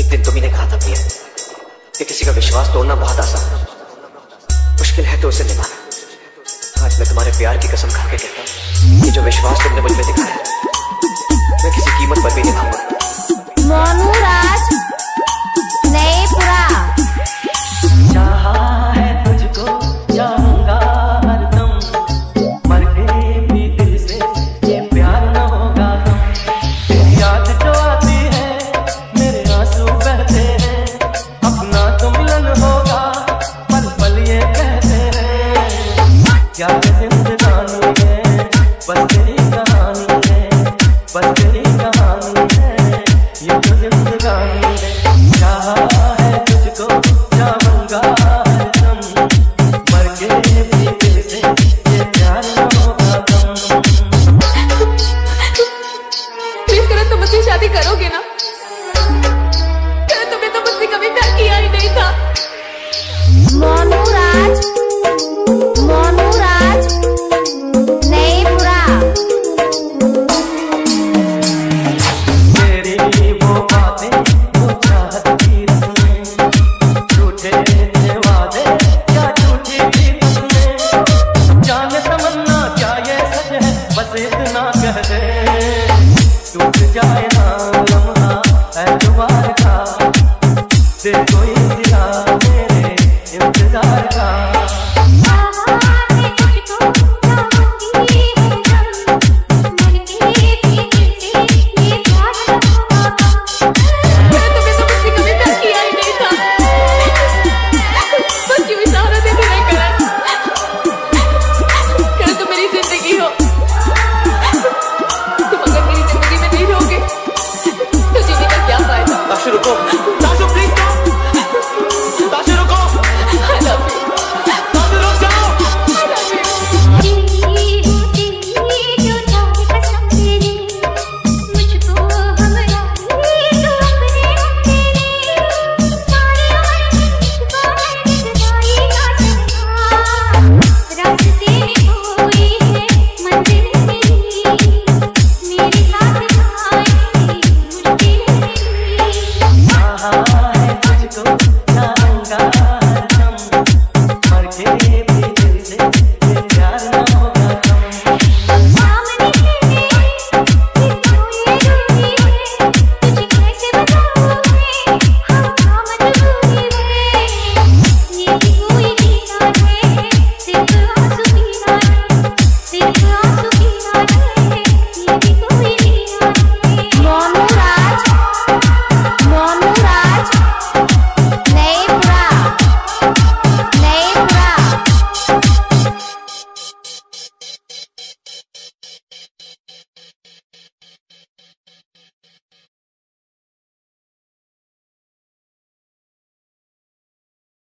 दिन तुम्ही कहा था प्रिया कि किसी का विश्वास तोड़ना बहुत आसान है, मुश्किल है तो उसे निभाना। आज मैं तुम्हारे प्यार की कसम खा के कहता हूँ कि जो विश्वास तुमने मुझ में दिखाया मैं किसी कीमत पर भी निभाऊंगा। मोनू राज नएपुरा। चाहा है तुझको चाहूंगा हरदम, मर के भी दिल से ये प्यार न होगा गम। तेरी याद जो आती है मेरे आंसू बहते हैं, अपना तो मिलन होगा पल पल ये कहते हैं। क्या जिंदगानी है बस तेरी कहानी है, बस तेरी कहानी है, ये तो जिंदगानी है। चाहा है तुझको चाहूंगा हरदम, मर के भी दिल से ये प्यार न होगा गम। प्लीज करो तुम मुझसे शादी करोगे ना? तुमने तो मुझसे कभी प्यार किया ही नहीं था। मोनू राज, मोनू राज।